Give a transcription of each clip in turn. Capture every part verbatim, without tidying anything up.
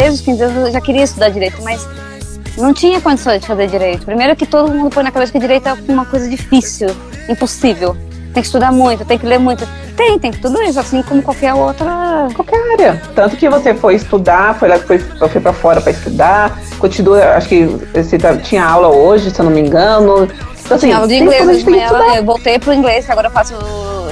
dez, os quinze anos eu já queria estudar direito, mas não tinha condições de fazer direito. Primeiro que todo mundo põe na cabeça que direito é uma coisa difícil, impossível. Tem que estudar muito, tem que ler muito. Tem, tem tudo isso, assim como qualquer outra... Qualquer área. Tanto que você foi estudar, foi lá depois, foi pra fora pra estudar, continua, acho que você tinha aula hoje, se eu não me engano. Então, assim, tinha aula de inglês, hoje de manhã eu voltei pro inglês, que agora eu faço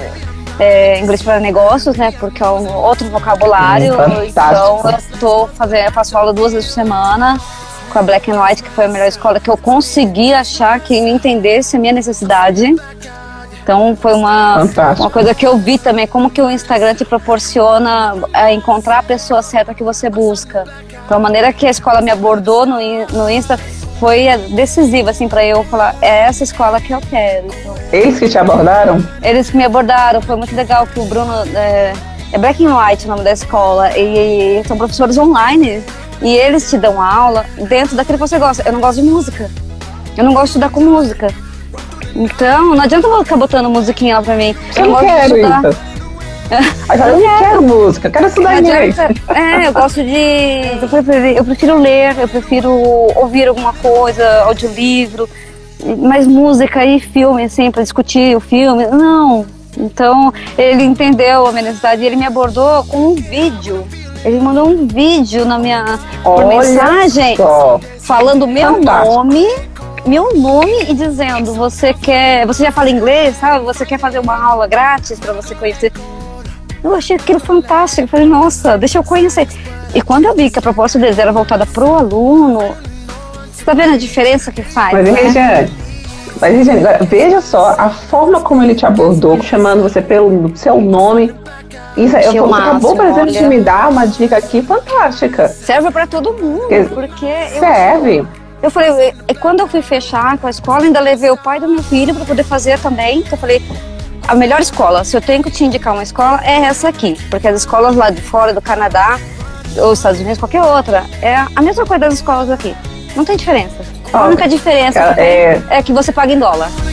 é, inglês para negócios, né, porque é um outro vocabulário. Hum, então eu tô fazendo, eu faço aula duas vezes por semana com a Black and White, que foi a melhor escola que eu consegui achar que entendesse a minha necessidade. Então foi uma, uma coisa que eu vi também, como que o Instagram te proporciona a encontrar a pessoa certa que você busca. Então a maneira que a escola me abordou no, no Insta foi decisiva, assim, para eu falar, é essa escola que eu quero. Então, eles que te abordaram? Eles que me abordaram, foi muito legal que o Bruno, é, é Black and White o nome da escola, e, e são professores online, e eles te dão aula dentro daquilo que você gosta. Eu não gosto de música, eu não gosto de estudar com música. Então, não adianta eu ficar botando musiquinha lá pra mim. Eu, eu não quero isso. Eu não quero música, eu quero estudar inglês. É, eu gosto de... Eu prefiro, eu prefiro ler, eu prefiro ouvir alguma coisa, audiolivro. Mas música e filme, assim, pra discutir o filme, não. Então, ele entendeu a minha necessidade e ele me abordou com um vídeo. Ele mandou um vídeo na minha por mensagem, só. falando meu Fantástico. nome... meu nome e dizendo, você quer, você já fala inglês, sabe? Você quer fazer uma aula grátis para você conhecer? Eu achei aquilo fantástico, eu falei, nossa, deixa eu conhecer. E quando eu vi que a proposta deles era voltada pro aluno, você tá vendo a diferença que faz, mas, né? Regiane, mas, Regiane, veja só, a forma como ele te abordou, chamando você pelo seu nome, isso, eu, você máximo, acabou, por exemplo, olha, de me dar uma dica aqui fantástica. Serve para todo mundo, porque... Serve. Eu Eu falei, quando eu fui fechar com a escola, ainda levei o pai do meu filho para poder fazer também. Então eu falei, a melhor escola, se eu tenho que te indicar uma escola, é essa aqui. Porque as escolas lá de fora, do Canadá, ou Estados Unidos, qualquer outra, é a mesma coisa das escolas aqui. Não tem diferença. A única diferença cara, que tem é... é que você paga em dólar.